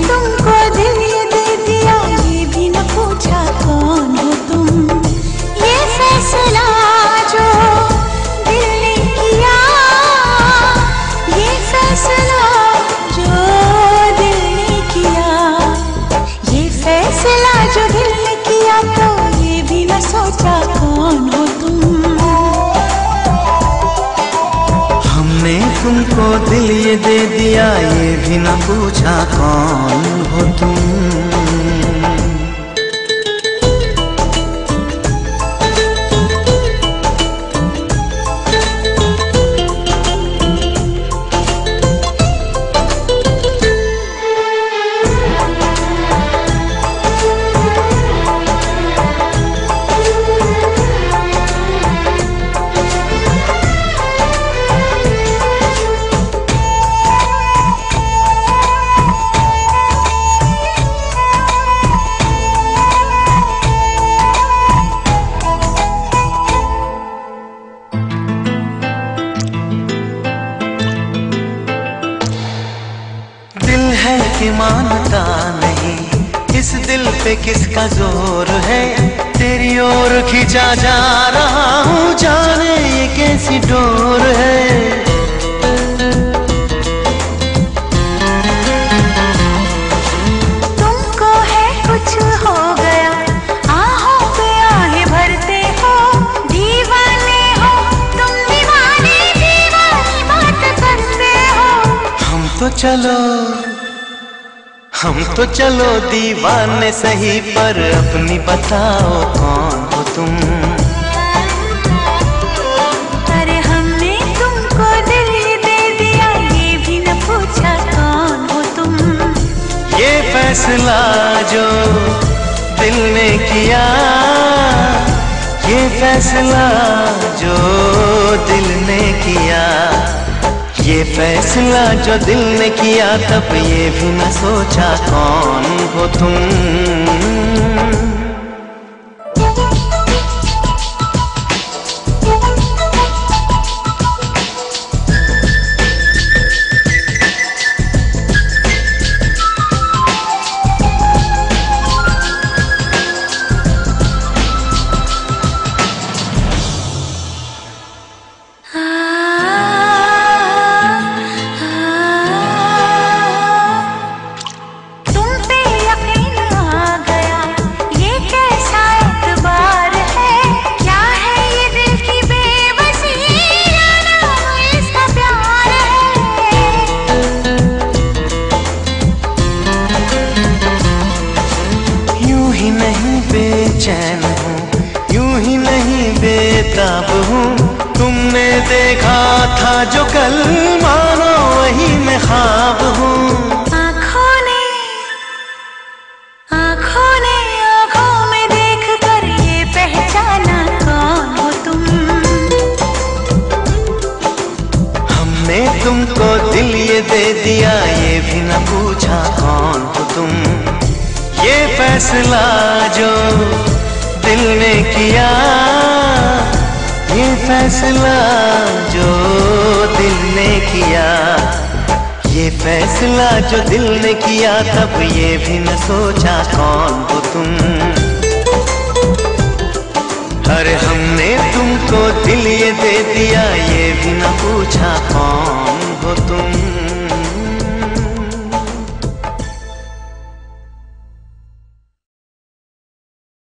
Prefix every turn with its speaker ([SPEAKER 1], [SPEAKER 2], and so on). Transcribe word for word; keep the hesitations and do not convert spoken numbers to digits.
[SPEAKER 1] तुमको दिल ये दे दिया, ये भी न पूछा कौन हो तुम। ये फैसला जो दिल ने किया, ये फैसला जो दिल ने किया, ये फैसला जो दिल ने किया, तो ये भी न सोचा कौन हो तुम।
[SPEAKER 2] हमने तुमको दिल ये दे दिया, ये भी न पूछा कौन हो तुम। है कि मानता नहीं, इस दिल पे किसका जोर है। तेरी ओर खींचा जा रहा हूँ, जाने ये कैसी डोर है।
[SPEAKER 1] तुमको है कुछ हो गया, आहों पे आहें भरते हो। दीवाने हो तुम, दीवाने दीवानी बात करते हो।
[SPEAKER 2] हम तो चलो हम तो चलो दीवाने सही, पर अपनी बताओ कौन हो तुम।
[SPEAKER 1] अरे हमने तुमको दिल ये दे दिया, ये भी न पूछा कौन हो तुम।
[SPEAKER 2] ये फैसला जो दिल ने किया, ये फैसला जो दिल ने किया, ये फैसला जो दिल ने किया, तब ये भी न सोचा कौन हो तुम। बेचैन हूँ, यूं ही नहीं बेताब हूँ। तुमने देखा था जो कल, मानो वही मैं ख्वाब हूँ।
[SPEAKER 1] आँखों ने आँखों ने आँखों में देख कर ये पहचाना कौन हो तुम।
[SPEAKER 2] हमने तुमको दिल ये दे दिया, ये भी न पूछा कौन हो तुम। ये फैसला जो दिल ने किया, ये फैसला जो दिल ने किया, ये फैसला जो दिल ने किया, तब ये भी न सोचा कौन हो तुम। अरे हमने तुमको दिल ये दे दिया, ये भी न पूछा कौन हो तुम।